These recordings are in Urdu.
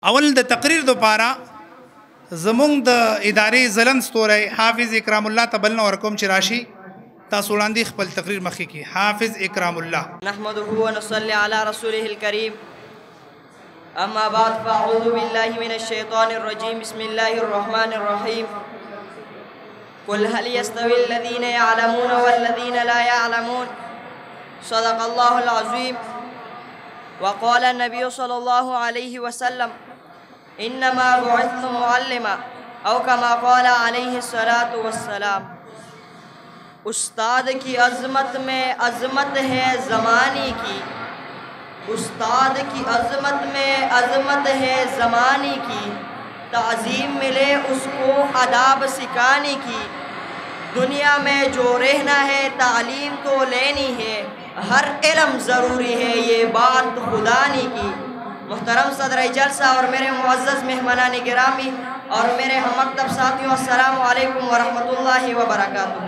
اول د تقریر دو پارا زمونږ د ادارې ځلند ستوری حافظ اکرام الله ته بلنه ورکوم چې راشي تاسو وړاندې خپل تقریر مخکې کړي. حافظ اکرام الله. نحمده ونصلي على رسوله الكريم. اما بعد فاعوذ بالله من الشيطان الرجيم. بسم الله الرحمن الرحيم. قل هل يستوي الذين يعلمون والذين لا يعلمون. صدق الله العظيم. وقال النبي صلى الله عليه وسلم انما بعثت معلما او كما قال عليه الصلاة والسلام. استاد کی عظمت میں عظمت ہے زمانے کی، استاد کی عظمت میں عظمت ہے زمانے کی، تعظیم ملے اس کو آداب سکھانے کی. دنیا میں جو رہنا ہے تعلیم تو لینی ہے، ہر علم ضروری ہے یہ بات خدا نے کی. محترم صدر جلسہ اور میرے معزز مہمانان گرامی اور میرے ہم مکتب ساتھیوں، السلام علیکم ورحمۃ اللہ وبرکاتہ.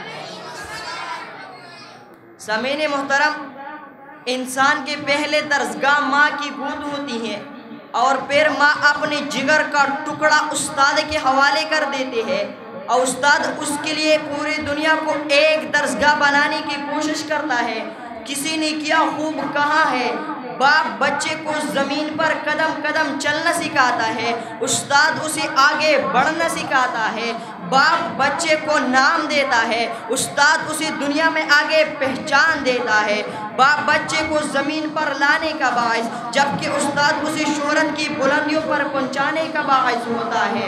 سامعین محترم، انسان کے پہلے درسگاہ ماں کی گود ہوتی ہے اور پھر ماں اپنے جگر کا ٹکڑا استاد کے حوالے کر دیتے ہیں اور استاد اس کے لیے پوری دنیا کو ایک درسگاہ بنانے کی کوشش کرتا ہے. کسی نے کیا خوب کہا ہے، باپ بچے کو زمین پر قدم قدم چلنا سکھاتا ہے، استاد اسے آگے بڑھنا سکھاتا ہے. باپ بچے کو نام دیتا ہے، استاد اسے دنیا میں آگے پہچان دیتا ہے. باپ بچے کو زمین پر لانے کا باعث، جبکہ استاد اسے شہرت کی بلندیوں پر پہنچانے کا باعث ہوتا ہے.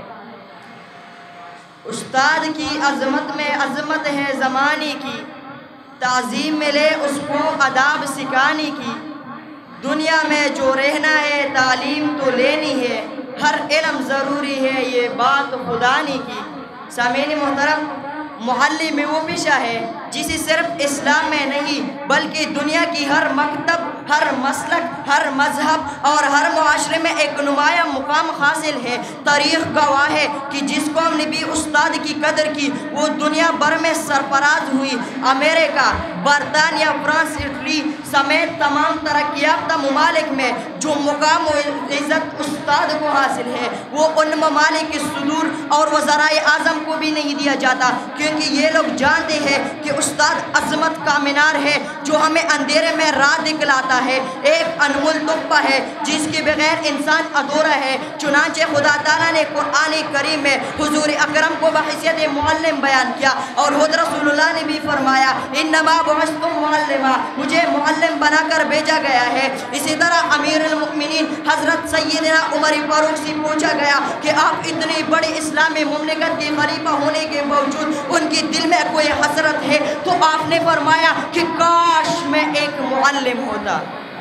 استاد کی عظمت میں عظمت ہے زمانے کی، تعظیم ملے اس کو آداب سکھانے کی. دنیا میں جو رہنا ہے تعلیم تو لینی ہے، ہر علم ضروری ہے یہ بات خدا نے کی. سامعین محترم، معلم وہ پیشہ ہے جسے صرف اسلام میں نہیں بلکہ دنیا کی ہر مکتب، ہر مسلک، ہر مذہب اور ہر معاشرے میں ایک نمایاں مقام حاصل ہے. تاریخ گواہ ہے کہ جس قوم نے بھی استاد کی قدر کی وہ دنیا بھر میں سرفراز ہوئی. امریکہ، برطانیہ، فرانس، اٹلی سمیت تمام ترقی یافتہ ممالک میں جو مقام و عزت استاد کو حاصل ہے وہ ان ممالک کے صدور اور وزرائے اعظم کو بھی نہیں دیا جاتا، کیونکہ یہ لوگ جانتے ہیں کہ استاد عظمت کا مینار ہے جو ہمیں اندھیرے میں راہ دکھلاتا ہے. ایک انمول تحفہ ہے جس کے بغیر انسان ادھورا ہے. چنانچہ خدا تعالیٰ نے قرآن کریم میں حضور اکرم کو بحیثیت معلم بیان کیا اور خود رسول اللہ نے بھی فرمایا انما بعثت معلما، مجھے معلم بنا کر بھیجا گیا ہے. اسی طرح امیر المؤمنین حضرت سیدنا عمر فاروق سے پوچھا گیا کہ آپ اتنی بڑی اسلامی مملکت کے خلیفہ ہونے کے باوجود ان کے دل میں کوئی حسرت ہے؟ تو آپ نے فرمایا کہ کاش میں ایک معلم ہوتا.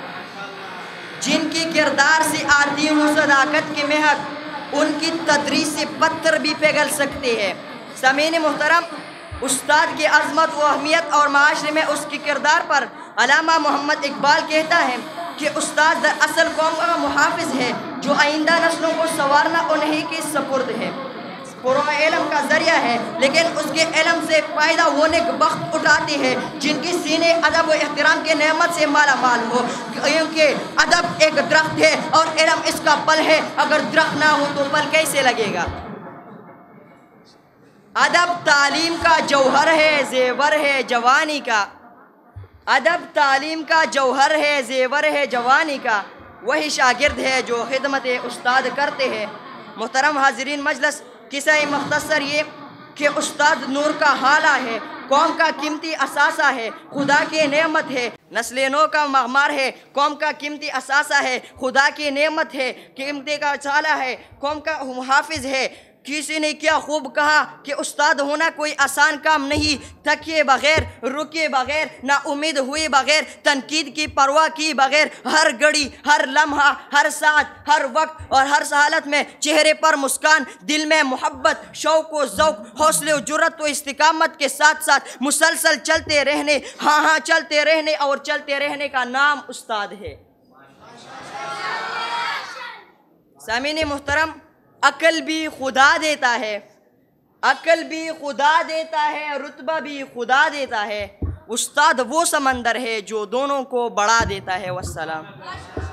جن کی کردار سے آتی ہوں صداقت کی مہک، ان کی تدریس سے پتھر بھی پگھل سکتے ہیں. سامعین محترم، استاد کی عظمت و اہمیت اور معاشرے میں اس کی کردار پر علامہ محمد اقبال کہتا ہے کہ استاد دراصل قوم کا محافظ ہے جو آئندہ نسلوں کو سنوارنا انہی کے سپرد ہے. قرآن علم کا ذریعہ ہے لیکن اس کے علم سے فائدہ ہونے کا وقت اٹھاتے ہیں جن کی سینے ادب و احترام کے نعمت سے مالا مال ہو. کیونکہ ادب ایک درخت ہے اور علم اس کا پل ہے، اگر درخت نہ ہو تو پل کیسے لگے گا؟ ادب تعلیم کا جوہر ہے، زیور ہے جوانی کا. ادب تعلیم کا جوہر ہے، زیور ہے جوانی کا. وہی شاگرد ہے جو خدمت استاد کرتے ہیں. محترم حاضرین مجلس، قصہ مختصر یہ کہ استاد نور کا حالہ ہے، قوم کا قیمتی اثاثہ ہے، خدا کی نعمت ہے. نسل نو کا معمار ہے، قوم کا قیمتی اثاثہ ہے، خدا کی نعمت ہے. قیمتی کا سالہ ہے، قوم کا محافظ ہے. کسی نے کیا خوب کہا کہ استاد ہونا کوئی آسان کام نہیں. تھکے بغیر، رکے بغیر، نا امید ہوئے بغیر، تنقید کی پرواہ کی بغیر، ہر گھڑی، ہر لمحہ، ہر ساعت، ہر وقت اور ہر حالت میں چہرے پر مسکان، دل میں محبت، شوق و ذوق، حوصلے و جرت و استقامت کے ساتھ ساتھ مسلسل چلتے رہنے، ہاں چلتے رہنے اور چلتے رہنے کا نام استاد ہے. سامعین محترم، عقل بھی خدا دیتا ہے، عقل بھی خدا دیتا ہے، رتبہ بھی خدا دیتا ہے. استاد وہ سمندر ہے جو دونوں کو بڑھا دیتا ہے. والسلام.